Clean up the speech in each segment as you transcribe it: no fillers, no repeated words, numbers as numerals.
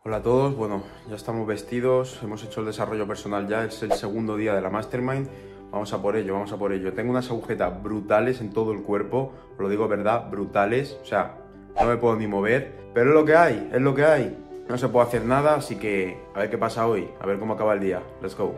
Hola a todos, bueno, ya estamos vestidos, hemos hecho el desarrollo personal ya, es el segundo día de la Mastermind. Vamos a por ello, vamos a por ello. Tengo unas agujetas brutales en todo el cuerpo, os lo digo verdad, brutales. O sea, no me puedo ni mover, pero es lo que hay, es lo que hay. No se puede hacer nada, así que a ver qué pasa hoy, a ver cómo acaba el día. Let's go.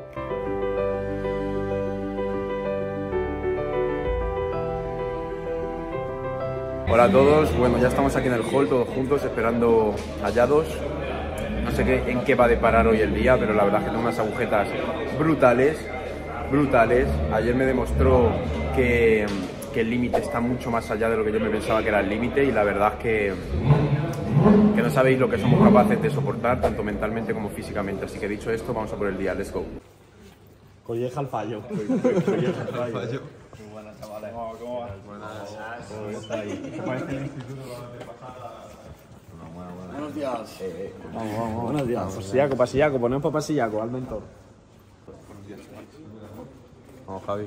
Hola a todos, bueno, ya estamos aquí en el hall todos juntos esperando hallados. No sé en qué va a deparar hoy el día, pero la verdad es que tengo unas agujetas brutales, brutales. Ayer me demostró que el límite está mucho más allá de lo que yo me pensaba que era el límite, y la verdad es que no sabéis lo que somos capaces de soportar, tanto mentalmente como físicamente. Así que dicho esto, vamos a por el día, let's go. Colleja al fallo. Colleja al fallo. Muy buenas, chavales. ¿Cómo vas? Buenas. ¿Cómo está ahí? ¿Qué parece el instituto cuando te pasaba? Buenos días. Vamos. Buenos días. Pasillaco, ponemos para Pasillaco, al mentor. Buenos días, Vamos, Javi.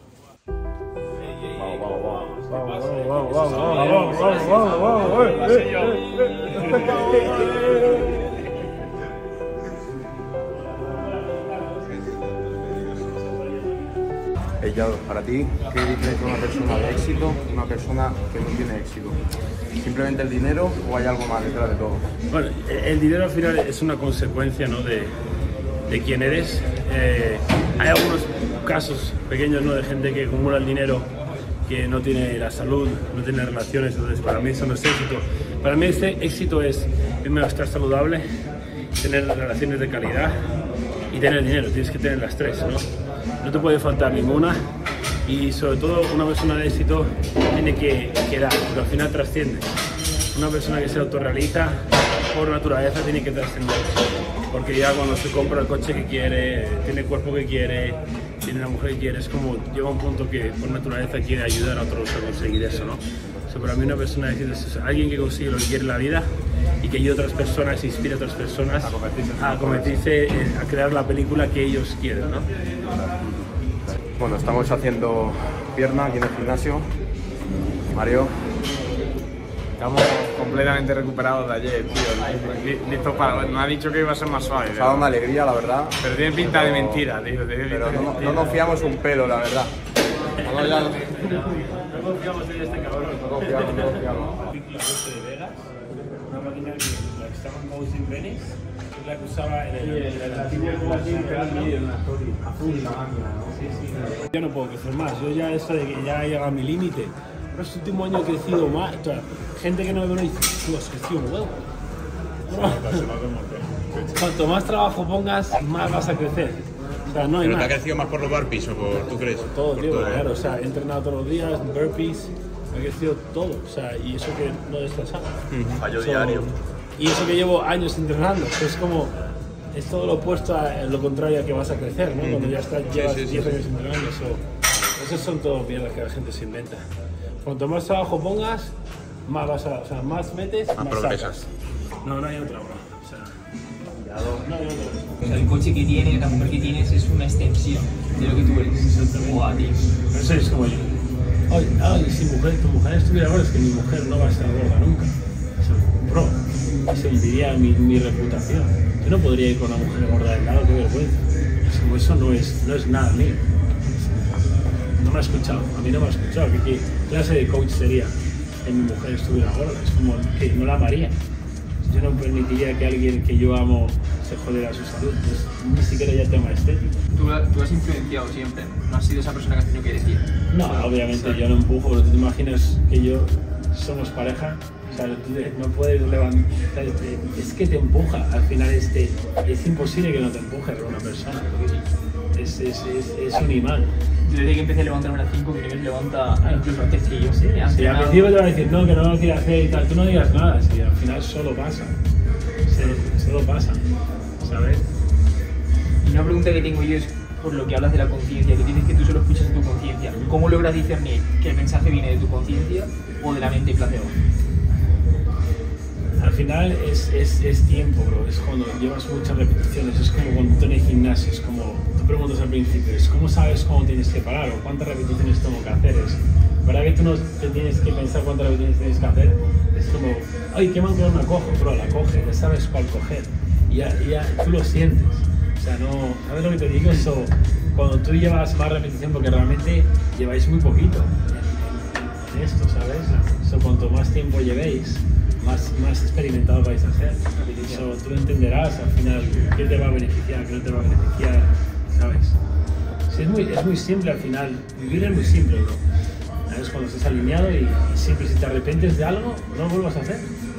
Yado, para ti, ¿qué diferencia una persona de éxito y una persona que no tiene éxito? ¿Simplemente el dinero o hay algo más detrás de todo? Bueno, el dinero al final es una consecuencia, ¿no?, de quién eres. Hay algunos casos pequeños, ¿no?, de gente que acumula el dinero, que no tiene la salud, no tiene relaciones. Entonces para mí eso no es éxito. Para mí este éxito es, primero, estar saludable, tener relaciones de calidad y tener dinero. Tienes que tener las tres, ¿no? No te puede faltar ninguna, y sobre todo una persona de éxito tiene que dar, pero al final trasciende. Una persona que se autorrealiza por naturaleza tiene que trascender, porque ya cuando se compra el coche que quiere, tiene el cuerpo que quiere, tiene la mujer que quiere, es como llega a un punto que por naturaleza quiere ayudar a otros a conseguir eso, ¿no? Para mí una persona de éxito es alguien que consigue lo que quiere en la vida y que ayude a otras personas, inspire a otras personas a convertirse, a crear la película que ellos quieren, ¿no? Bueno, estamos haciendo pierna aquí en el gimnasio. Mario. Estamos completamente recuperados de ayer, tío. Listos para... Nos ha dicho que iba a ser más suave. Nos ha dado una alegría, la verdad. Pero tiene pinta de mentira, tío. Pero no nos fiamos un pelo, la verdad. No confiamos en este cabrón. No confiamos. de Vegas, una máquina que la que estaban Coaching Venice, es la que usaba en el antiguo azul, la máquina, ¿no? Sí. Yo no puedo crecer más, yo ya esto de que ya he llegado a mi límite. Pero este último año he crecido más. O sea, gente que no me ve y dice, tú has crecido un huevo. Cuanto más trabajo pongas, más vas a crecer. O sea, no hay ¿Pero te más. ha crecido más por los burpees o por, tú crees? Por todo, tío, todo, claro. O sea, he entrenado todos los días, burpees, he crecido todo. O sea, y eso que no he descansado. Fallo diario. Y eso que llevo años entrenando. Es como, es todo lo opuesto a lo contrario a que vas a crecer, ¿no? Cuando ya llevas 10 años entrenando. Esas son todas mierdas que la gente se inventa. Cuanto más trabajo pongas, más vas a, o sea, más metes, más progresas. sacas. No hay otra, bro. O sea, no hay otra. O sea, el coche que tienes, la mujer que tienes es una extensión de lo que tú eres. Buah, tío. Eso es como yo. Ay, si tu mujer estuviera gorda, es que mi mujer no va a estar gorda nunca. Eso, bro, se hundiría mi reputación. Yo no podría ir con una mujer gorda del lado, qué vergüenza. Eso no es nada mío. No me ha escuchado, a mí no me ha escuchado. ¿Qué clase de coach sería que mi mujer estuviera gorda? Es como que no la amaría. Yo no permitiría que alguien que yo amo se jodiera su salud. Pues, ni siquiera ya tema estético. Tú has influenciado siempre, no has sido esa persona que has tenido que decir. No, obviamente yo no empujo, pero tú te imaginas que yo somos pareja. O sea, tú no puedes levantar, es que te empuja. Al final es imposible que no te empuje por una persona. Es un imán. Desde que empecé a levantarme a las 5, que me levanta incluso antes que yo. Sí, al principio te van a decir, no, que no lo quiero hacer y tal. Tú no digas nada, si al final solo pasa. Solo pasa, ¿sabes? Y una pregunta que tengo yo es, por lo que hablas de la conciencia, que dices que tú solo escuchas tu conciencia. ¿Cómo logras discernir que el mensaje viene de tu conciencia o de la mente placebo? Al final es tiempo, bro. Es cuando llevas muchas repeticiones. Es como cuando tú en el gimnasio. Es como, tú preguntas al principio, es cómo sabes cómo tienes que parar o cuántas repeticiones tengo que hacer. ¿Verdad que tú no te tienes que pensar cuántas repeticiones tienes que hacer? Es como, ay, qué mancuerna cojo, bro, la coge, ya sabes cuál coger. y ya tú lo sientes. O sea, no, ¿sabes lo que te digo? Eso, cuando tú llevas más repetición, porque realmente lleváis muy poquito en esto, ¿sabes? Eso, cuanto más tiempo llevéis, más experimentado vais a ser. Eso tú entenderás al final qué te va a beneficiar, qué no te va a beneficiar, ¿sabes? Sí, es muy simple al final, vivir es muy simple, bro. ¿Sabes? Cuando estás alineado y siempre si te arrepientes de algo, no lo vuelvas a hacer.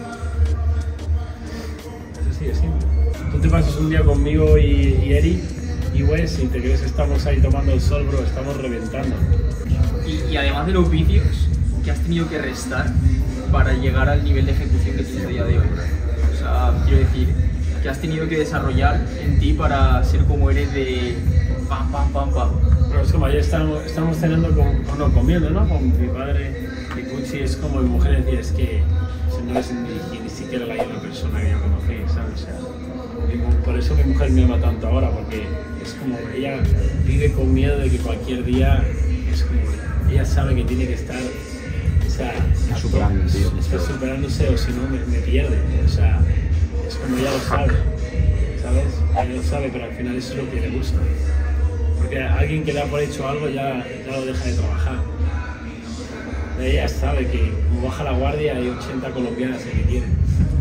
Eso sí, es simple. Tú te pasas un día conmigo y Eric y Wes y te crees que estamos ahí tomando el sol, bro, estamos reventando. Y además de los vicios, ¿qué has tenido que restar para llegar al nivel de ejecución que tienes a día de hoy? O sea, quiero decir, ¿qué has tenido que desarrollar en ti para ser como eres de pam, pam, pam, pam? Pero es como ayer estamos cenando comiendo, ¿no? Con mi padre y Cuchi, es como mi mujer decía, es que no es ni siquiera la misma persona que yo conocí, ¿sabes? O sea, por eso mi mujer me ama tanto ahora, porque es como ella vive con miedo de que cualquier día es como ella sabe que tiene que estar, o sea, superándose o si no me pierde, o sea, es como ella lo sabe, ¿sabes? Ella lo sabe, pero al final eso es lo que le gusta, porque alguien que da por hecho algo ya lo deja de trabajar. Ella sabe que como baja la guardia hay 80 colombianas que quieren.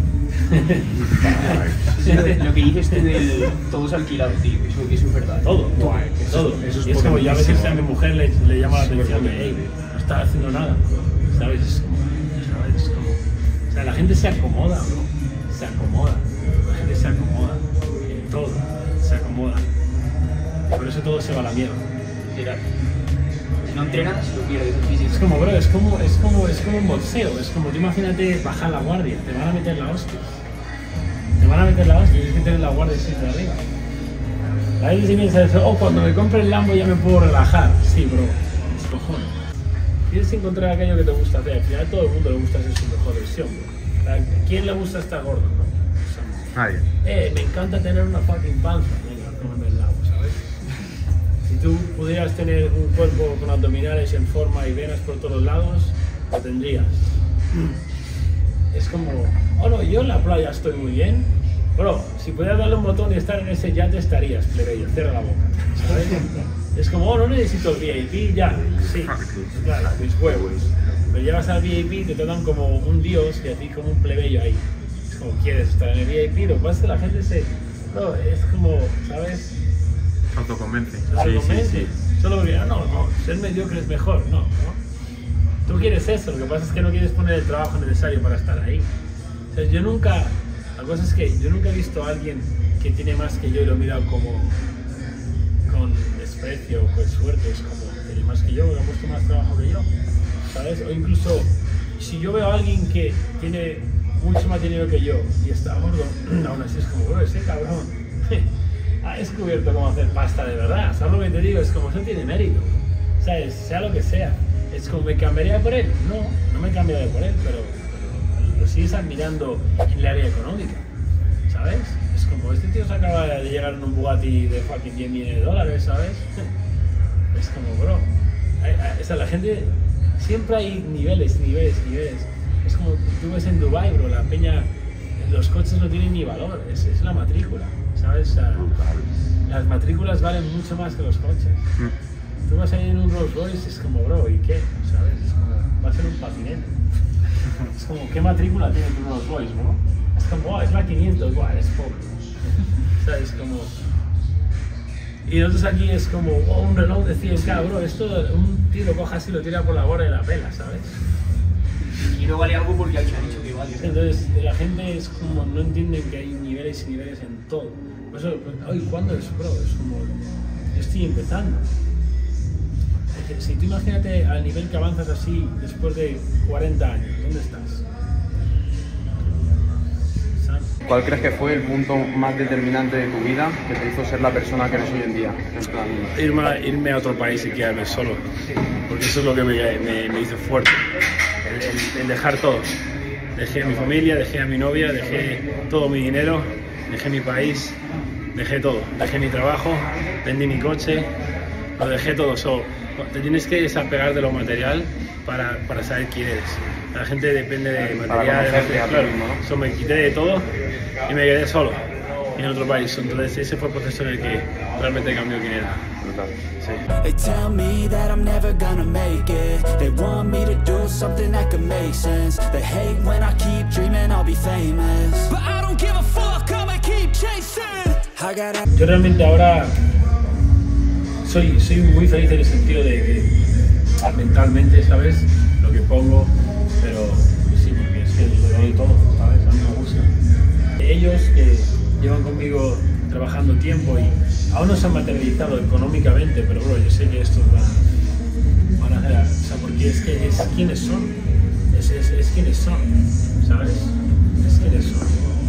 Lo que dices tú del todo es alquilado, tío, eso es verdad. Todo. Y es como yo a veces a mi mujer le llama la atención de, hey, no estás haciendo nada, ¿sabes? Es como, o sea, la gente se acomoda, bro, la gente se acomoda, en todo, se acomoda. Y por eso todo se va a la mierda. Mira, si no entrenas, lo pierdes físico. Es como, bro, es como un boxeo, es como, tú imagínate bajar la guardia, te van a meter la hostia. Y tienes que tener la guardia siempre arriba. A veces si piensas, cuando me compre el Lambo ya me puedo relajar. Sí, bro, es cojones. Tienes que encontrar aquello que te gusta hacer. Al final a todo el mundo le gusta ser su mejor versión, bro. ¿A quién le gusta estar gordo, bro? Nadie. Me encanta tener una fucking panza. Venga, cómeme el Lambo, ¿sabes? Si tú pudieras tener un cuerpo con abdominales en forma y venas por todos lados, lo tendrías. Es como, no, yo en la playa estoy muy bien. Bro, si pudieras darle un botón y estar en ese yate estarías, plebeyo, cierra la boca, ¿sabes? Es como, no necesito el VIP, ya, sí, claro, mis huevos. Pero llegas al VIP y te tratan como un dios y a ti como un plebeyo ahí. Es como, ¿quieres estar en el VIP? Lo que pasa es que la gente no, es como, ¿sabes? Autoconvence. Sí. Solo porque, no, ser mediocre es mejor, no. Tú quieres eso, lo que pasa es que no quieres poner el trabajo necesario para estar ahí. O sea, la cosa es que yo nunca he visto a alguien que tiene más que yo y lo he mirado como con desprecio o con suerte, es como, tiene más que yo, que ha puesto más trabajo que yo, ¿sabes? O incluso, si yo veo a alguien que tiene mucho más dinero que yo y está gordo, aún así es como, ese cabrón ha descubierto cómo hacer pasta de verdad, ¿sabes lo que te digo? Es como, eso tiene mérito, ¿sabes? Sea lo que sea. Es como, ¿me cambiaría por él? No me cambiaría por él, pero lo sigues admirando en el área económica, ¿sabes? Es como, este tío se acaba de llegar en un Bugatti de fucking 10 millones de dólares, ¿sabes? Es como, bro, o sea, la gente, siempre hay niveles. Es como, tú ves en Dubai, bro, la peña, los coches no tienen ni valor, es la matrícula, ¿sabes? O sea, las matrículas valen mucho más que los coches. Tú vas ahí en un Rolls Royce, es como, bro, ¿y qué? ¿Sabes? Es como, va a ser un patinete. Es como, ¿qué matrícula tiene tu Rolls Royce, bro? Es como, es la 500, es pobre. ¿Sabes? Como... Y nosotros aquí es como, un reloj de 100K, bro, esto un tío lo coja así, lo tira por la borda de la pela, ¿sabes? Y no vale algo porque alguien ha dicho que vale. Entonces, la gente es como, no entienden que hay niveles y niveles en todo. Por eso, ¿cuándo es, bro? Es como, yo estoy empezando. Si tú imagínate al nivel que avanzas así después de 40 años, ¿dónde estás? ¿Cuál crees que fue el punto más determinante de tu vida que te hizo ser la persona que eres hoy en día? En plan... irme a otro país y quedarme solo, porque eso es lo que me hizo fuerte, el dejar todo. Dejé a mi familia, dejé a mi novia, dejé todo mi dinero, dejé mi país, dejé todo. Dejé mi trabajo, vendí mi coche, lo dejé todo solo. Te tienes que desapegar de lo material para saber quién eres. La gente depende de material, claro. Me quité de todo y me quedé solo. en otro país. Entonces ese fue el proceso en el que realmente cambió quién era. Sí. They tell me that I'm never gonna make it. They want me to do something that could make sense. They hate when I keep dreaming I'll be famous. But I don't give a fuck, I'ma keep chasing. Yo realmente ahora soy muy feliz en el sentido de que mentalmente, ¿sabes? Lo que pongo, pero sí, porque es que lo doy todo, ¿sabes? A mí me gusta. Ellos que llevan conmigo trabajando tiempo y aún no se han materializado económicamente, pero bueno, yo sé que estos van a hacer, o sea, porque es que es quienes son, es quienes son, ¿sabes? Es quienes son.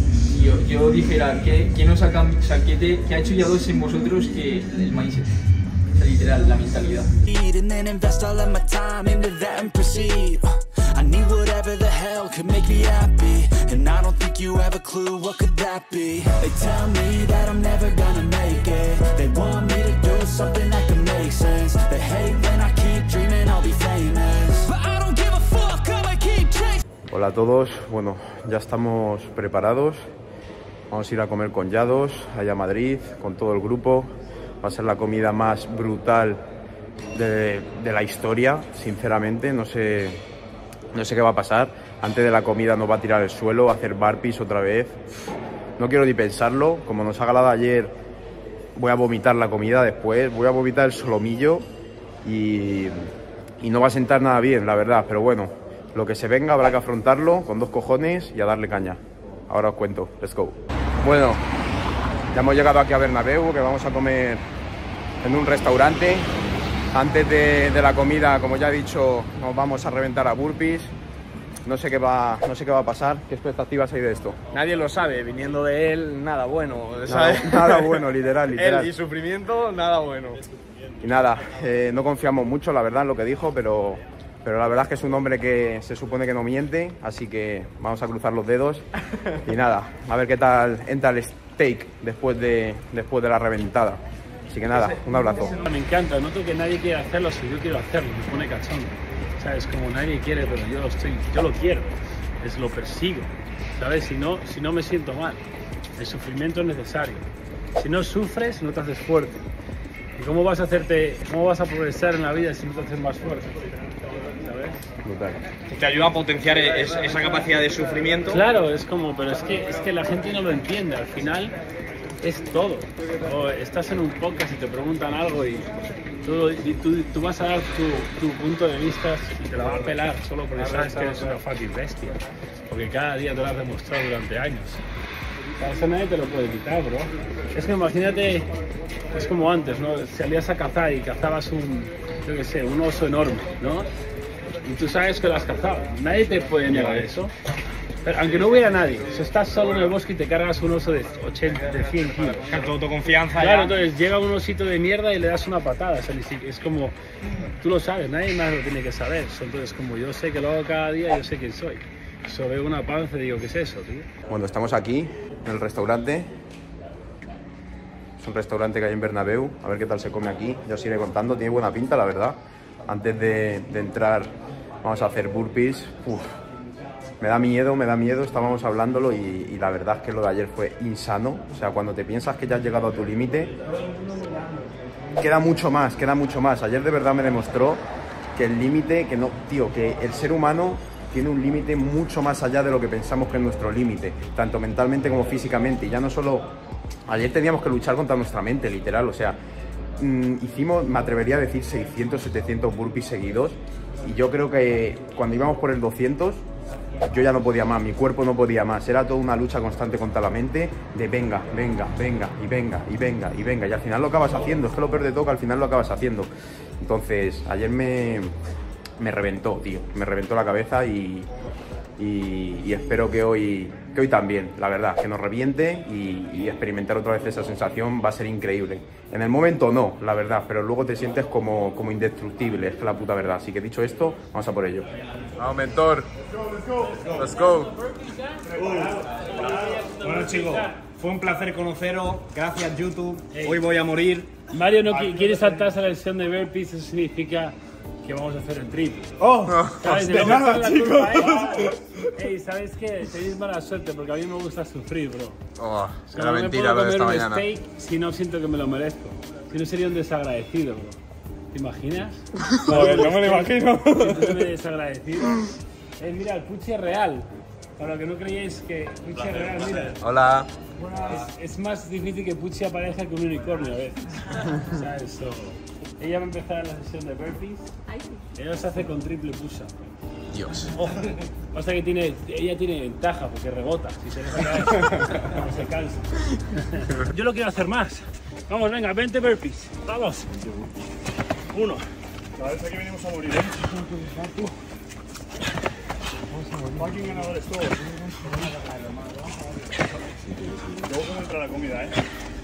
Yo dijera, ¿qué nos ha ha hecho Yados en vosotros que el mindset? O sea, literal, la mentalidad. And then invest all of my time into that and proceed. I need whatever the hell could make me happy. And I don't think you have a clue what could that be. They tell me that I'm never gonna make it. They want me to do something that could make sense. They hate when I keep dreaming I'll be famous. But I don't give a fuck, I'ma keep chasing. Hola a todos, bueno, ya estamos preparados. Vamos a ir a comer con Yados, allá a Madrid, con todo el grupo. Va a ser la comida más brutal de la historia, sinceramente. No sé qué va a pasar. Antes de la comida nos va a tirar al suelo, a hacer burpees otra vez. No quiero ni pensarlo. Como nos ha galado ayer, voy a vomitar la comida después. Voy a vomitar el solomillo y no va a sentar nada bien, la verdad. Pero bueno, lo que se venga habrá que afrontarlo con 2 cojones y a darle caña. Ahora os cuento. Let's go. Bueno, ya hemos llegado aquí a Bernabéu, que vamos a comer en un restaurante. Antes de la comida, como ya he dicho, nos vamos a reventar a burpees. No sé qué va a pasar. ¿Qué expectativas hay de esto? Nadie lo sabe, viniendo de él, nada bueno. Nada bueno, literal. Él y sufrimiento, nada bueno. Y nada, no confiamos mucho, la verdad, en lo que dijo, pero la verdad es que es un hombre que se supone que no miente, así que vamos a cruzar los dedos. Y nada, a ver qué tal entra el steak después de la reventada. Así que nada, un abrazo. Me encanta, noto que nadie quiere hacerlo, si yo quiero hacerlo, me pone cachondo. ¿Sabes? Como nadie quiere, pero yo lo quiero, lo persigo, ¿sabes? Si no me siento mal. El sufrimiento es necesario. Si no sufres, no te haces fuerte. ¿Y cómo vas a progresar en la vida si no te haces más fuerte? ¿Sabes? Brutal. Te ayuda a potenciar esa capacidad de sufrimiento. Claro, pero es que la gente no lo entiende. Al final es todo. O estás en un podcast y te preguntan algo y tú vas a dar tu punto de vista y te la va a pelar solo porque sabes que eres una fucking bestia. Porque cada día te lo has demostrado durante años. Eso nadie te lo puede quitar, bro. Es que imagínate, es como antes, ¿no? Salías a cazar y cazabas un oso enorme, ¿no? Y tú sabes que lo has cazado. Nadie te puede negar eso. Pero aunque no hubiera nadie, si estás solo en el bosque y te cargas un oso de 100 kilos. Con tu autoconfianza. Claro, ya. Entonces llega un osito de mierda y le das una patada. O sea, es como, tú lo sabes, nadie más lo tiene que saber. Entonces, como yo sé que lo hago cada día, yo sé quién soy. So, veo una panza y digo, ¿qué es eso, tío? Bueno, estamos aquí, en el restaurante. Es un restaurante que hay en Bernabéu. A ver qué tal se come aquí. Ya os iré contando. Tiene buena pinta, la verdad. Antes de entrar, vamos a hacer burpees. Uf. Me da miedo, estábamos hablándolo y la verdad es que lo de ayer fue insano. O sea, cuando te piensas que ya has llegado a tu límite, queda mucho más. Ayer de verdad me demostró que el límite, que el ser humano tiene un límite mucho más allá de lo que pensamos que es nuestro límite, tanto mentalmente como físicamente. Y ya no solo, ayer teníamos que luchar contra nuestra mente, literal, o sea, hicimos, me atrevería a decir, 600, 700 burpees seguidos. Y yo creo que cuando íbamos por el 200, yo ya no podía más, mi cuerpo no podía más. Era toda una lucha constante contra la mente de venga. Y al final lo acabas haciendo. Es que lo peor de todo, que al final lo acabas haciendo. Entonces, ayer me reventó, tío. Me reventó la cabeza y espero que hoy también, la verdad, que nos reviente y experimentar otra vez esa sensación va a ser increíble. En el momento no, la verdad, pero luego te sientes como indestructible, es la puta verdad. Así que dicho esto, vamos a por ello. Vamos, mentor. Let's go. Bueno, chicos, fue un placer conoceros. Gracias, YouTube. Hoy voy a morir. Mario no quiere saltarse a la lección de burpees, eso significa que vamos a hacer el triple. ¡Oh! ¿Sabes? De nada, chicos. Ey, ¿sabes qué? Tenéis mala suerte porque a mí me gusta sufrir, bro. Oh, No era me mentira puedo lo de comer esta un mañana. steak si no siento que me lo merezco. Si no sería un desagradecido, bro. ¿Te imaginas? Joder, no me lo imagino. Si tú eres desagradecido. Mira, el Pucci es real. Para lo que no creíais que Pucci es real, mira. Hola. Es más difícil que Pucci aparezca que un unicornio a veces. ¿Sabes? So, ella va a empezar la sesión de burpees. Ella se hace con triple push-up. Dios. Ojo, pasa que ella tiene ventaja porque rebota. Si se deja caer, no se cansa. Yo lo quiero hacer más. Vamos, venga, 20 burpees. Vamos. 1. Parece que venimos a morir, ¿eh? Fucking ganadores todos. Luego cuando entra la comida, ¿eh?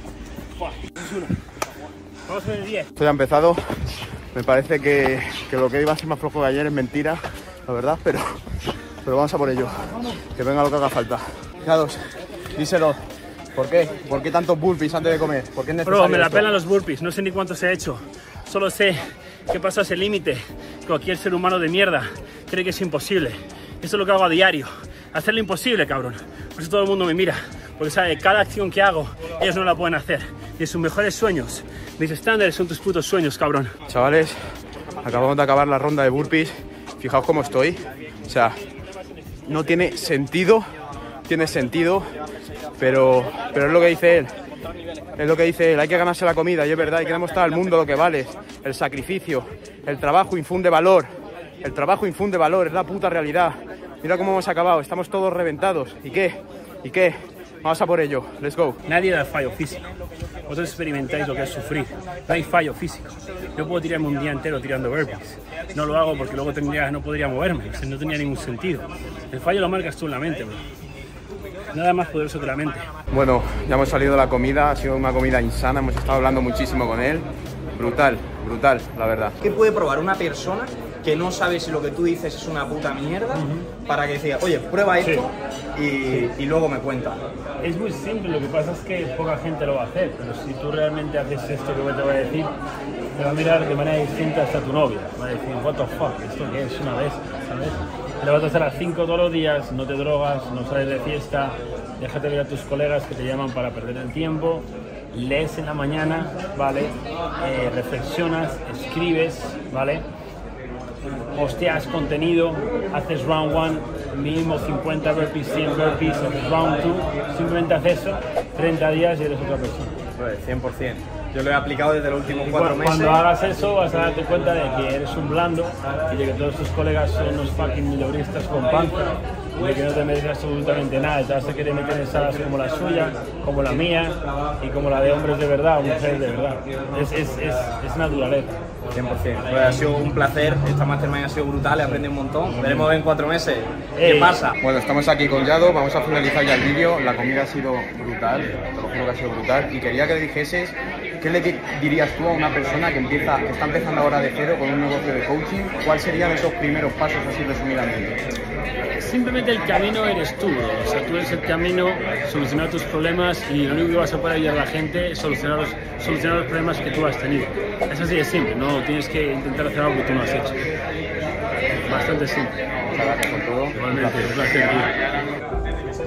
Vamos a ver el 10. Esto ya ha empezado. Me parece que lo que iba a ser más flojo que ayer es mentira, la verdad, pero vamos a por ello. Que venga lo que haga falta. Fijaos, díselo. ¿Por qué? ¿Por qué tantos burpees antes de comer? ¿Por qué es necesario Bro, me la esto? pelan los burpees. No sé ni cuántos he hecho. Solo sé que pasa ese límite. Cualquier ser humano de mierda cree que es imposible. Eso es lo que hago a diario. Hacer lo imposible, cabrón. Por eso todo el mundo me mira. Porque sabe, cada acción que hago, ellos no la pueden hacer. Y sus mejores sueños, mis estándares son tus putos sueños, cabrón. Chavales, acabamos de acabar la ronda de burpees. Fijaos cómo estoy. O sea, no tiene sentido. Tiene sentido. Pero es lo que dice él. Es lo que dice él. Hay que ganarse la comida. Y es verdad, hay que demostrar al mundo lo que vales. El sacrificio. El trabajo infunde valor. El trabajo infunde valor. Es la puta realidad. Mira cómo hemos acabado. Estamos todos reventados. ¿Y qué? ¿Y qué? Vamos a por ello. Let's go. Nadie da fallo físico. Vosotros experimentáis lo que es sufrir. No hay fallo físico. Yo puedo tirarme un día entero tirando burpees. No lo hago porque luego no podría moverme. O sea, no tenía ningún sentido. El fallo lo marcas tú en la mente, bro. Nada más poderoso que la mente. Bueno, ya hemos salido de la comida. Ha sido una comida insana. Hemos estado hablando muchísimo con él. Brutal, brutal, la verdad. ¿Qué puede probar una persona que no sabe si lo que tú dices es una puta mierda para que diga, oye, prueba esto y luego me cuenta? Es muy simple, lo que pasa es que poca gente lo va a hacer, pero si tú realmente haces esto que te voy a decir, te va a mirar de manera distinta hasta tu novia. Va a decir, what the fuck, ¿esto qué es? Una vez, ¿sabes? Te vas a hacer a las 5 todos los días, no te drogas, no sales de fiesta, déjate ver a tus colegas que te llaman para perder el tiempo, lees en la mañana, ¿vale? Reflexionas, escribes, ¿vale? Posteas contenido, haces round 1, mínimo 50 burpees, 100 burpees, haces round 2, simplemente haces eso, 30 días y eres otra persona. Pues 100%. Yo lo he aplicado desde los últimos Y 4 meses. cuando hagas eso vas a darte cuenta de que eres un blando y de que todos tus colegas son unos fucking mileuristas con panza y de que no te mereces absolutamente nada. Te vas a querer meter en salas como la suya, como la mía y como la de hombres de verdad o mujeres de verdad. Es naturaleza. 100%. Pues ha sido un placer. Esta mastermind ha sido brutal, he aprendido un montón. Veremos en 4 meses qué pasa. Bueno, estamos aquí con Yado, vamos a finalizar ya el vídeo. La comida ha sido brutal, te lo juro que ha sido brutal. Y quería que le dijeses, ¿qué le dirías tú a una persona que está empezando ahora de cero con un negocio de coaching? ¿Cuáles serían esos primeros pasos así resumidamente? Simplemente el camino eres tú, bro. O sea, tú eres el camino, solucionar tus problemas y lo único que vas a poder ayudar a la gente es solucionar los problemas que tú has tenido. Es así de simple, no tienes que intentar hacer algo que tú no has hecho. Bastante simple. Muchas gracias por todo. Igualmente, un placer, tío.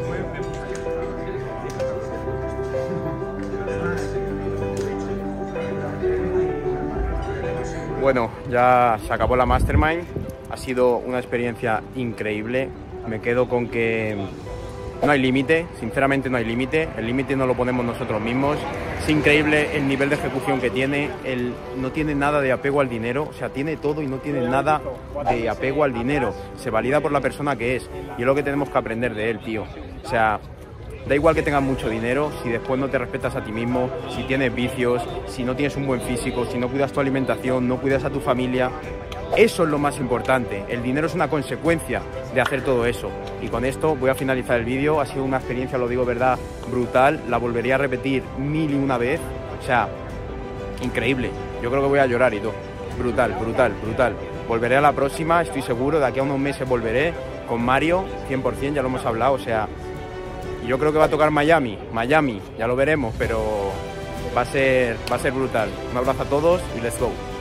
Bueno, ya se acabó la Mastermind, ha sido una experiencia increíble. Me quedo con que no hay límite, sinceramente no hay límite, el límite no lo ponemos nosotros mismos. Es increíble el nivel de ejecución que tiene, no tiene nada de apego al dinero, o sea, tiene todo y no tiene nada de apego al dinero. Se valida por la persona que es y es lo que tenemos que aprender de él, tío. O sea, da igual que tengas mucho dinero, si después no te respetas a ti mismo, si tienes vicios, si no tienes un buen físico, si no cuidas tu alimentación, no cuidas a tu familia. Eso es lo más importante. El dinero es una consecuencia de hacer todo eso. Y con esto voy a finalizar el vídeo. Ha sido una experiencia, lo digo verdad, brutal. La volvería a repetir 1001 vez. O sea, increíble. Yo creo que voy a llorar y todo. Brutal, brutal, brutal. Volveré a la próxima, estoy seguro. De aquí a unos meses volveré con Mario, 100%, ya lo hemos hablado. O sea, yo creo que va a tocar Miami, ya lo veremos, pero va a ser brutal. Un abrazo a todos y let's go.